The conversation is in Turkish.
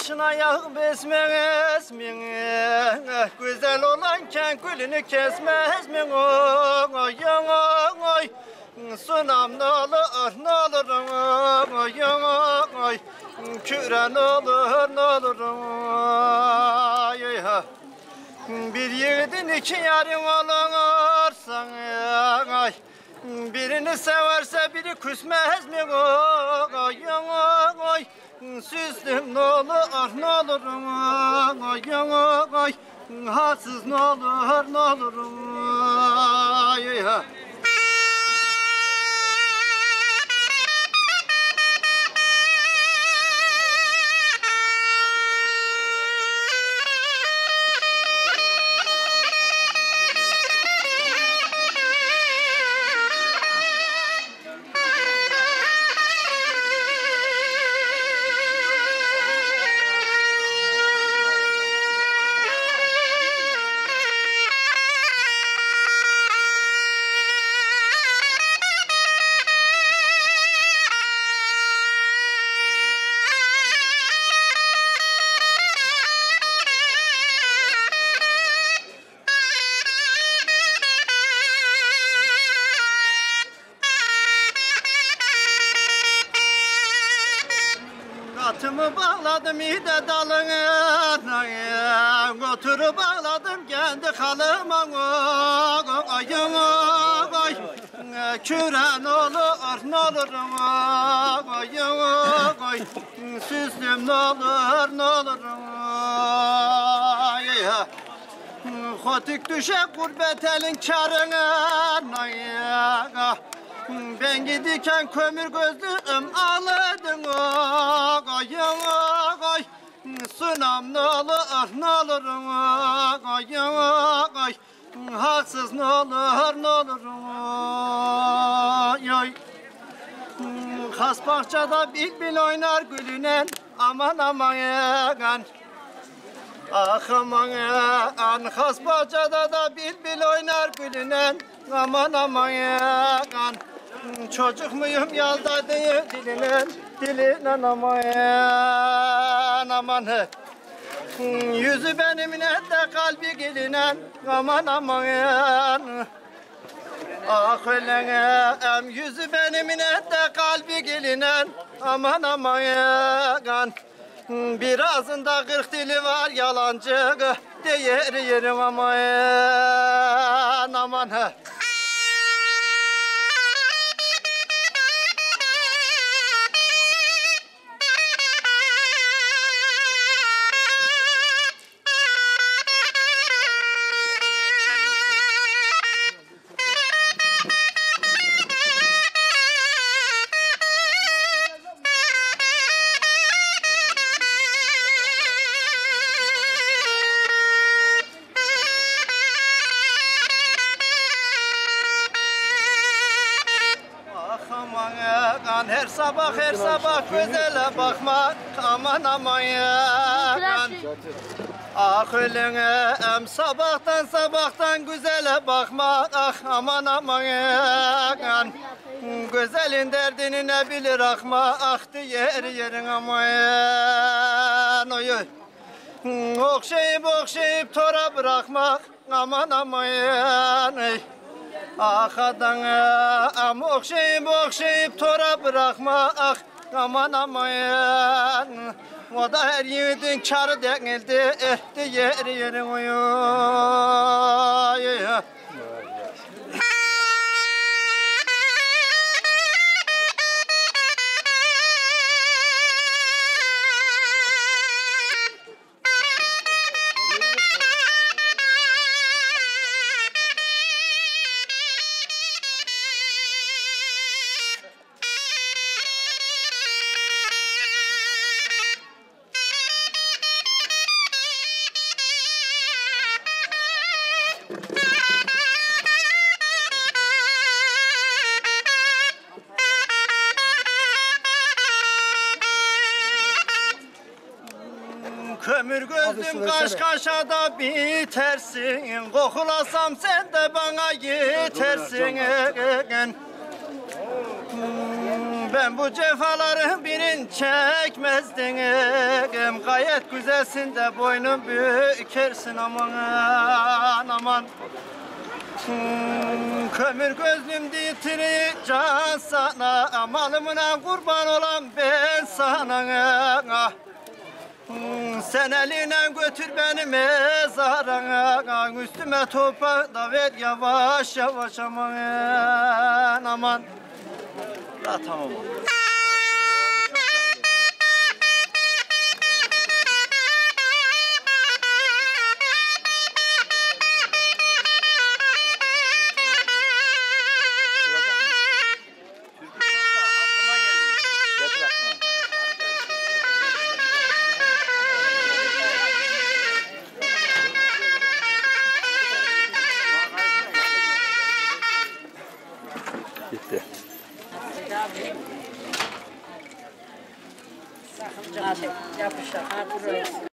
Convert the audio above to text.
başına yağ besmez mi? Güzel olanken gülünü kesmez mi? Oy oy sunam ne olur ne olur oy oy küre ne olur oy bir yiğidin iki yarın olursan ay birini severse biri küsmez mi oy oy süslüm ne olur oy oy haksız ne olur oy Atımı bağladım ide dalına, götürüp bağladım kendi halıma. Ay küren olur ay süslüm ne olur Hotik düşe gurbet elin karına. Ben gidiken kömür gözlüm ağladın ay sunam ne olur ay haksız ne olur ay has bahçede bilbil oynar gülünen aman aman ah aman has bahçede da bilbil oynar gülünen aman aman çocuk muyum yalda diye diline aman yüzü benimle de kalbi gelinen aman ah ölen yüzü benimle de kalbi gelinen aman birazında 40 dili var yalancı diğer yerim aman her sabah gözele bakmak aman ah ölene sabahtan güzele bakmak ah aman güzelin derdini ne bilir akma ah yerin aman oy okşayıp tora bırakmak aman ah adana okşayıp tora bırakma ah aman o da her yiğidin karı değildi yerin oy Kömür gözlüm kaş kaşa da bitersin. Kokulasam sen de bana yetersin. Ben bu cefaların birini çekmezdim. Gayet güzelsin de boynun bükersin aman aman. Kömür gözlüm ditiri can sana, malımına kurban olan ben sana. Sen eline götür beni mezarına, üstüme toprak da ver yavaş yavaş aman aman. Ha, tamam. Gitti. Yapışır.